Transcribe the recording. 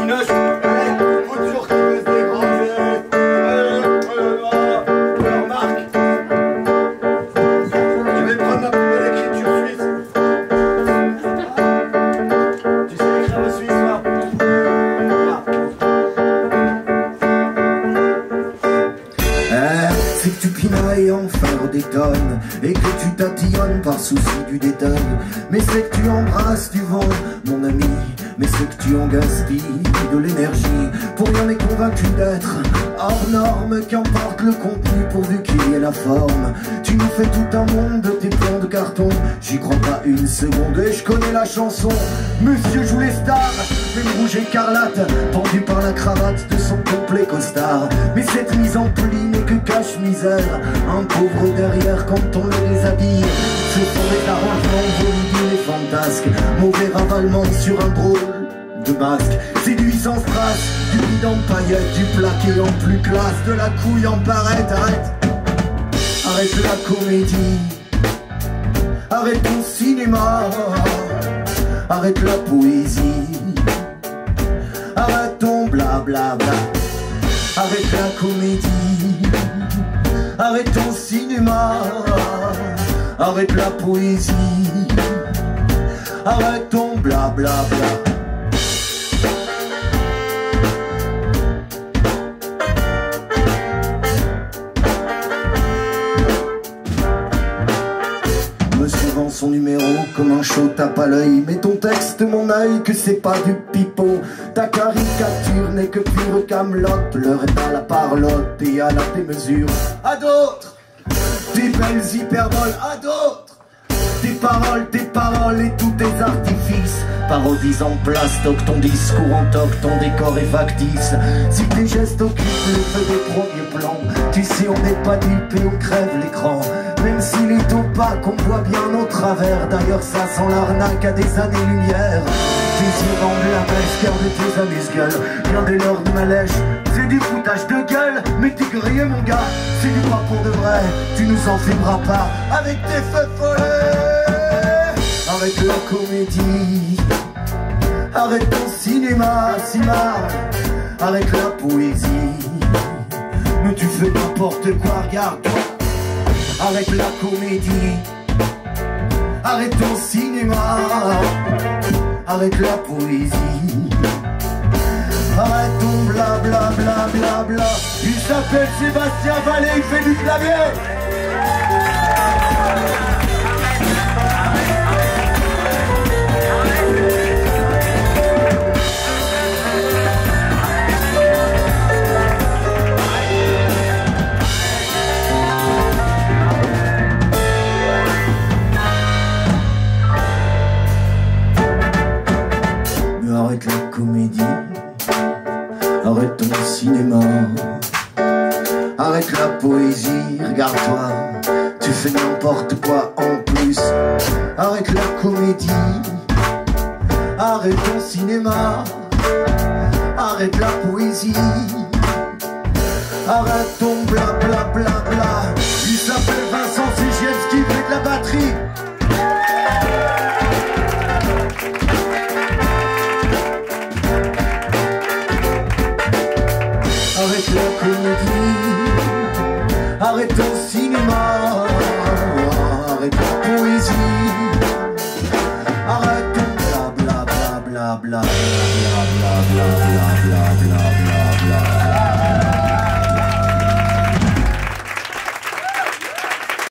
Inoche, faut toujours qu'il fasse des grands gestes. Remarque, je vais prendre ma plus belle écriture suisse. Tu sais écrire le suisse, toi? C'est que tu pinailles en faire des tonnes et que tu tatillonnes par souci du détail. Mais c'est que tu embrasses du vent, mon ami. Mais c'est que tu en gaspilles de l'énergie. Pour rien n'est convaincu d'être hors norme, qu'importe le contenu pourvu qu'il y ait la forme. Tu nous fais tout un monde de tes plans de carton. J'y crois pas une seconde et je connais la chanson. Monsieur joue les stars, même rouge écarlate, pendu par la cravate de son complet costard. Mais cette mise en pli n'est que cache-misère. Un pauvre derrière quand on le déshabille. Ce sont des arrangements volubiles et fantasques. Mauvais ravalement sur un drôle de masque. Séduit sans strass, du vide en paillettes, du plaqué en plus classe, de la couille en barrette. Arrête la comédie, arrête ton cinéma, arrête la poésie, arrête ton blablabla. Arrête la comédie, arrête ton cinéma, arrête la poésie, arrête ton blablabla. Monsieur vend son numéro comme un chaud tape à l'œil. Mais ton texte, mon œil, que c'est pas du pipeau. Ta caricature n'est que pure camelote. L'heure est à la parlotte et à la démesure. À d'autres, tes belles hyperboles. À d'autres, tes paroles et tous tes artifices. Parodise en plastoc, ton discours en toc, ton décor est factice. Si tes gestes occupent le feu des premiers plans, tu sais on n'est pas dupé, on crève l'écran. Même s'il est opaque, on voit bien nos travers. D'ailleurs ça sent l'arnaque à des années-lumière. Tes yeux rendent la mèche, cœur de tes amuse-gueules. Bien dès lors de ma lèche, c'est du foutage de gueule. Mais t'es grillé mon gars, c'est du pas pour de vrai. Tu nous en filmeras pas avec tes feux follets. Arrête la comédie, arrête ton cinéma, Simard, arrête la poésie. Mais tu fais n'importe quoi, regarde-toi. Arrête la comédie, arrête ton cinéma, arrête la poésie, arrête ton blablabla. Il s'appelle Sébastien Vallée, il fait du clavier. Arrête la comédie, arrête ton cinéma, arrête la poésie, regarde-toi, tu fais n'importe quoi en plus. Arrête la comédie, arrête ton cinéma, arrête la poésie, arrête ton blablabla. Il s'appelle Vincent Sigielski, il fait de la batterie. Arrête la comédie, arrête ton cinéma, arrête la poésie, arrête ton blablabla.